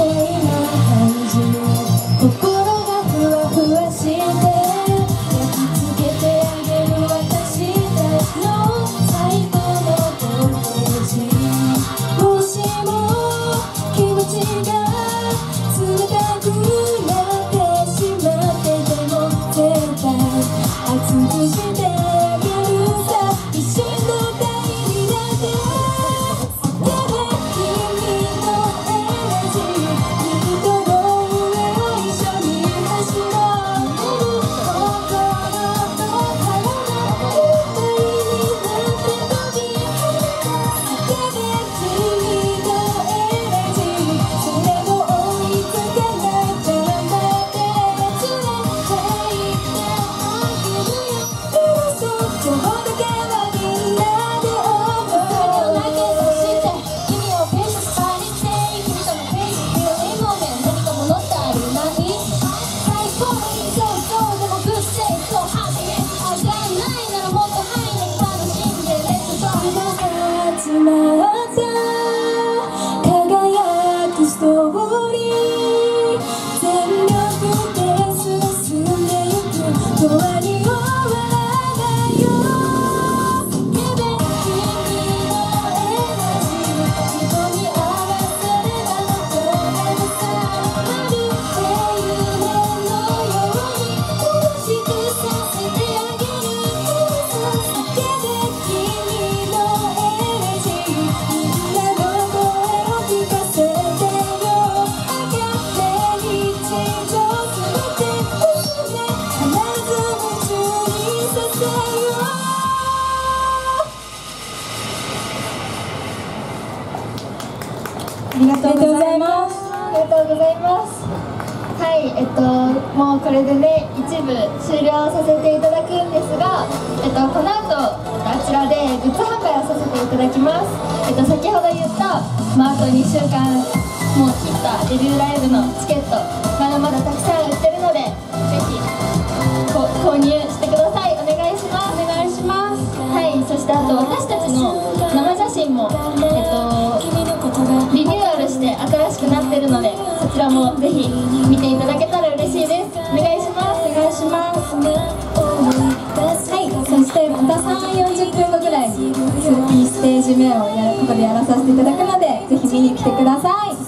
ありがとうございます。ありがとうございます。はい、もうこれでね、一部終了させていただくんですが、この後あちらでグッズ販売をさせていただきます。先ほど言った、あと2週間もう切ったデビューライブのチケット、まだまだたくさん売ってるので、ぜひ購入してください。お願いします。お願いします。はい、そしてあと私たちの生写真もリニューアルして新しくなってるので、そちらもぜひ見ていただけたら嬉しいです。お願いします。お願いします。 はい、そしてまた3、40分後ぐらいに2ステージ目をここでやらさせていただくので、ぜひ見に来てください。